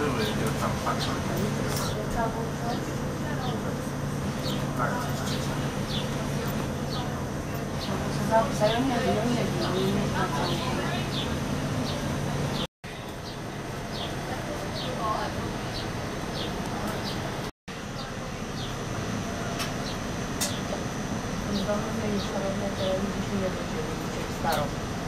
były, ja tam patrzę. Tak. Starą.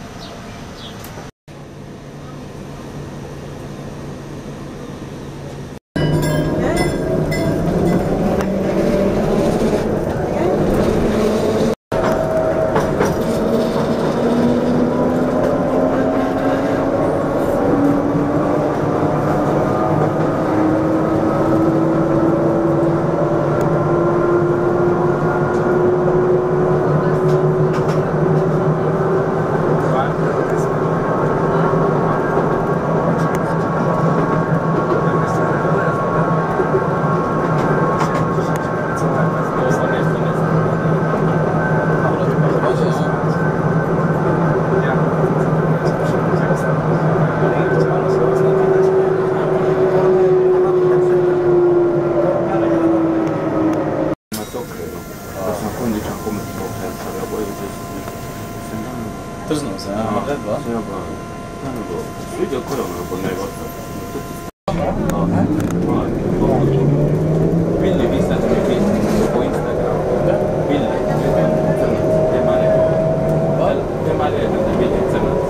Tõsnus, jah, ledva. See on ka, nagu, videokoju nagu näivad. Pilli vistas või pilli kogu Instagram. Pilli. Tema oli nende pildid sõnad.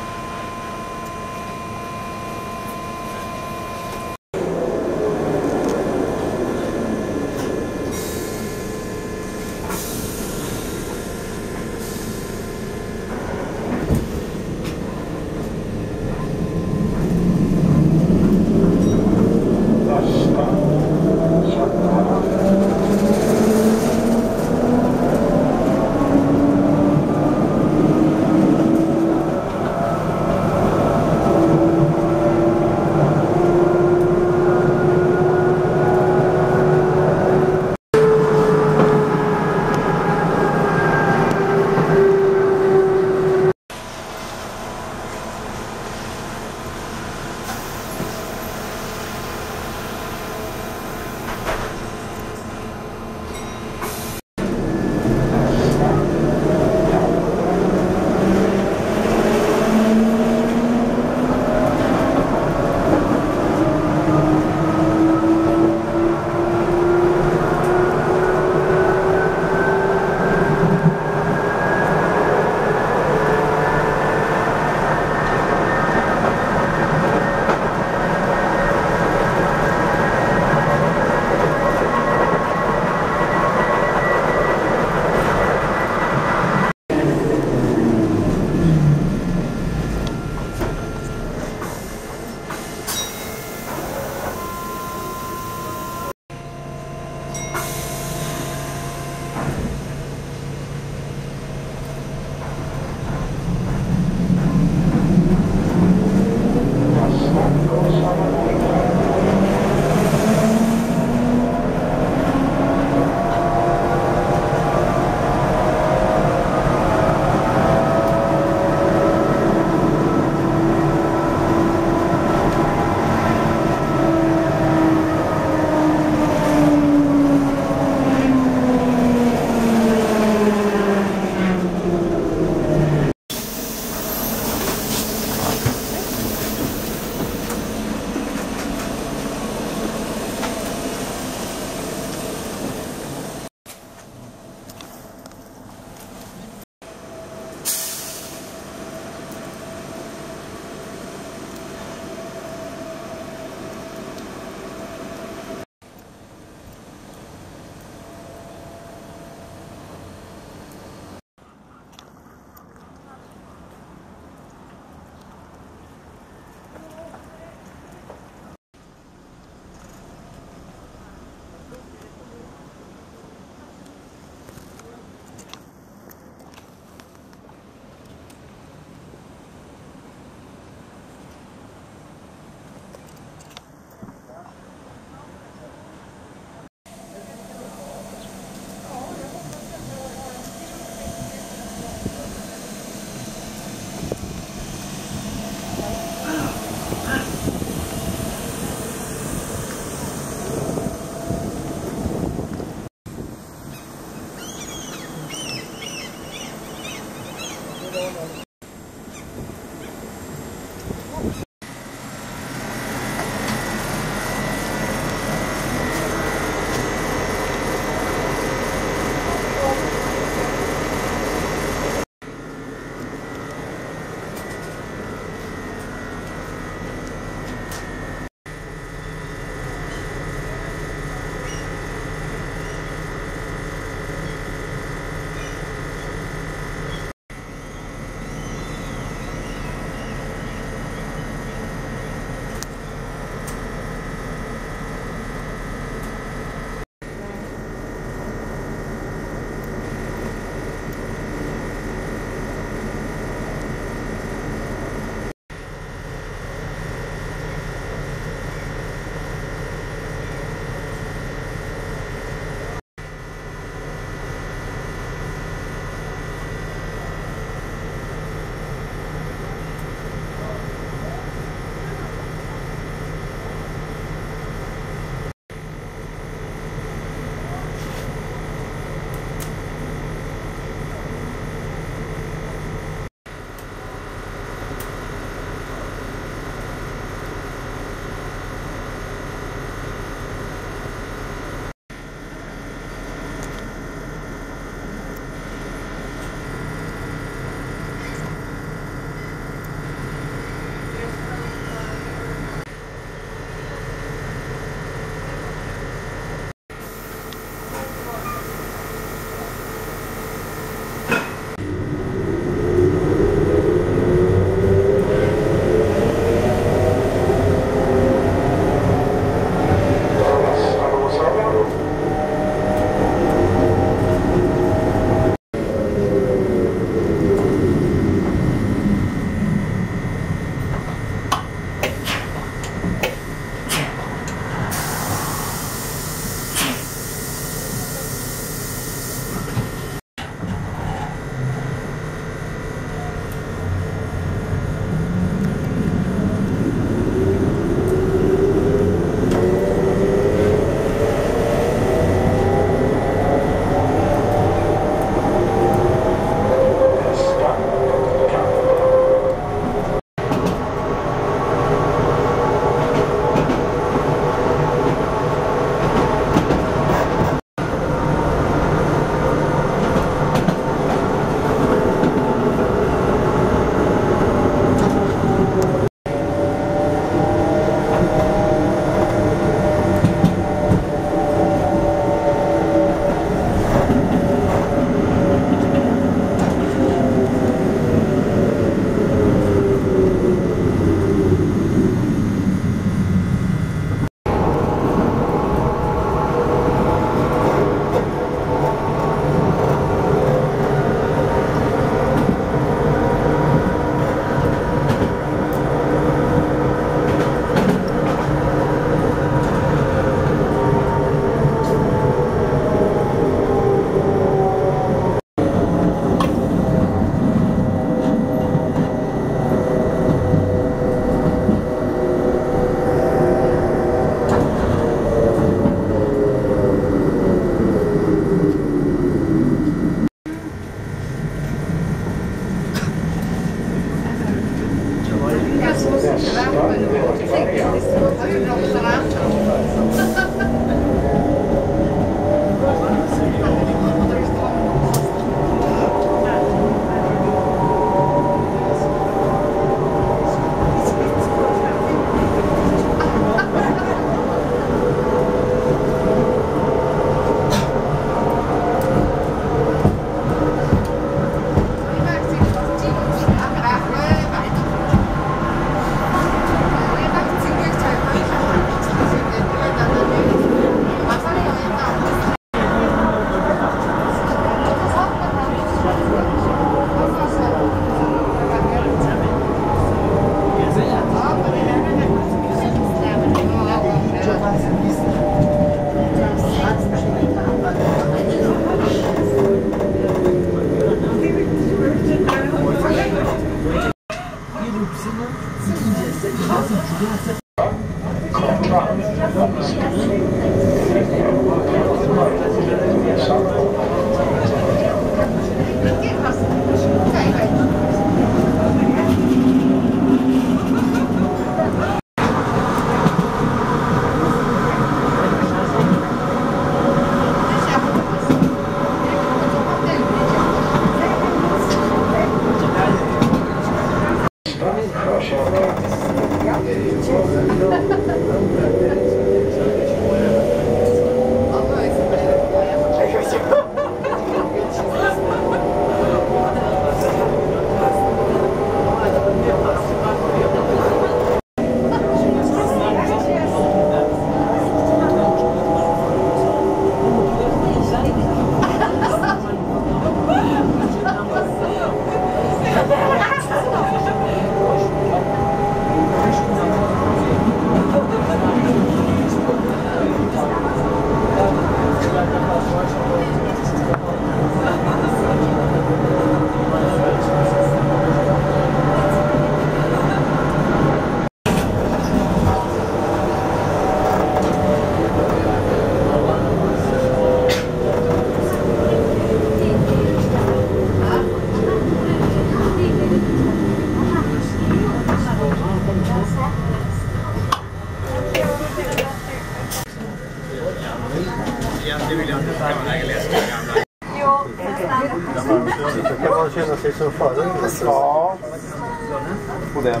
Egentligen vill jag inte ta lägenheten gamla. Jo, nästan. Så kan man känna sig som förr. Ja. Och det.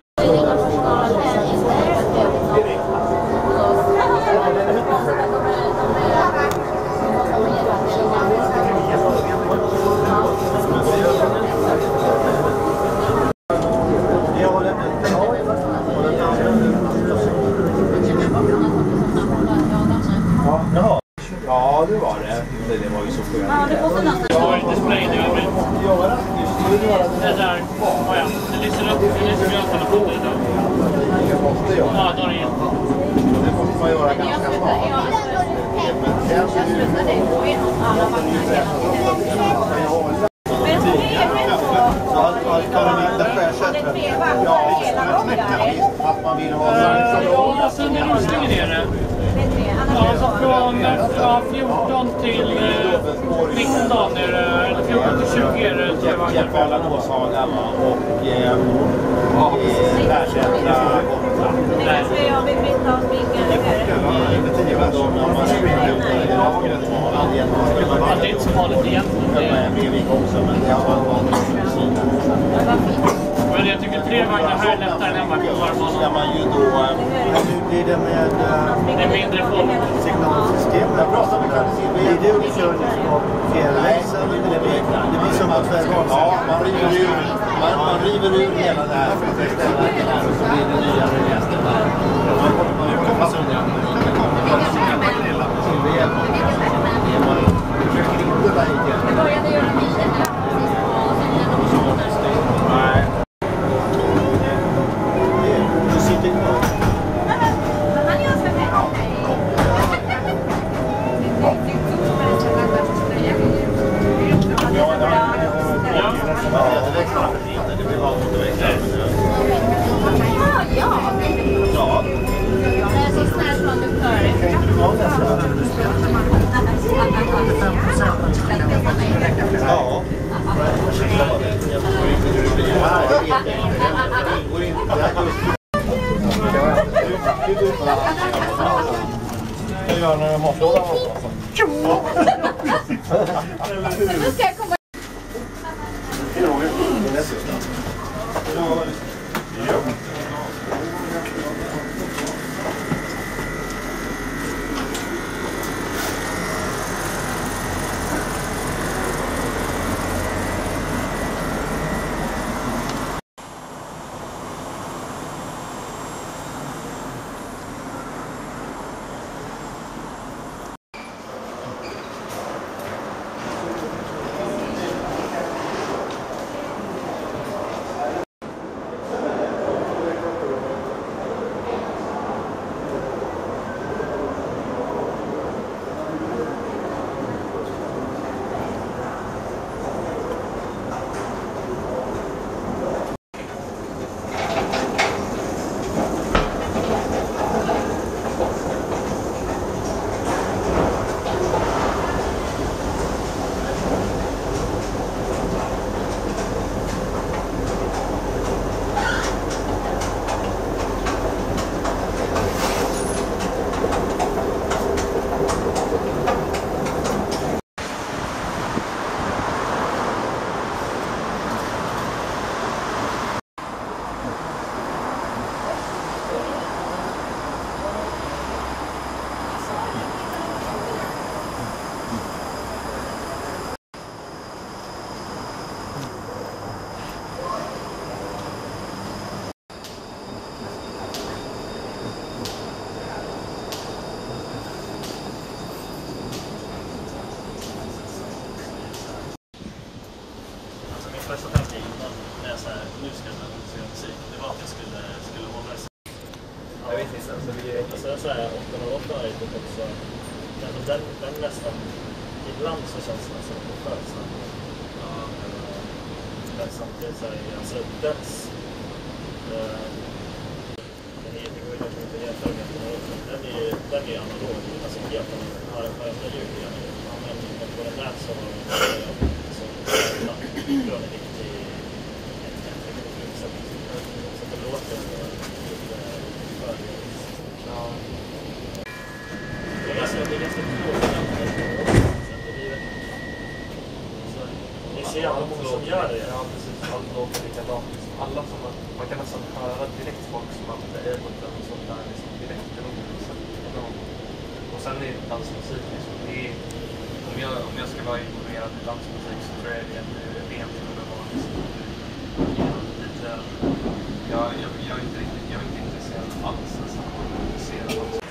Ja, det var det. Det var ju så skönt. Ja, det får finnas. Det var lite spray nu. Det där. Ja, det lyser upp. Det lyser grönt alla foton idag. Ja, då är det igen. Det får man göra ganska snart. Jag slutade gå igenom alla vattnar. Men det är väl så. Karolina skärsätter. Ja, att man vill ha Ja, sen är rustningen nere. Ja, så från 14 till 19 är det, eller 14 till 20 är det Järfälla, Åshaga och ersätta Jag vill inte ha sminka det är inte så farligt egentligen. Men jag tycker 3 vagnar här är lättare än en vagn på varm ska man ju då... Hur blir det med Det är mindre folk. signalsystem? Jag pratar med kvalitet. Blir det uppkörning på fjärrväxeln? Det blir som att ja, man river ur hela det här för att ställa det här och så blir det nya register där. Nu kommer Sonja. Det kommer sina paneler. Man försöker inte verka. Jag började göra bilen där. Nej. Du sitter kvar. Han gör så här. Det växlar för lite. Det blir bara motorväxlar. Ja. Ja. Det är så snällt konduktörer. Ja. Jag tror inte hur det blir här. Jag vet inte. Det går inte. Jag gör när jag måste hålla på. Nu ska jag komma. Första tanken innan när jag sa nu ska jag se musik, det var att jag skulle hålla det. Jag vet inte, så vi är och sen så här 808 är det också, den nästan gick ibland så känns det som en skötsam. Men samtidigt så är alltså det går ju kanske inte att jämföra med den är analog, alltså helt har en ljud igen. Men på den där så har den en riktig så det låter lite för det är ganska det är så jävla många som gör det. Ja, precis. Allt låter likadant. Alla som man kan nästan höra direkt folk som använder Ableton och sånt där liksom direkt i rummet. Och sen är det dansmusik liksom. Om jag ska vara involverad i dansmusik så tror jag det är rent underhållning. Jag är inte intresserad alls nästan.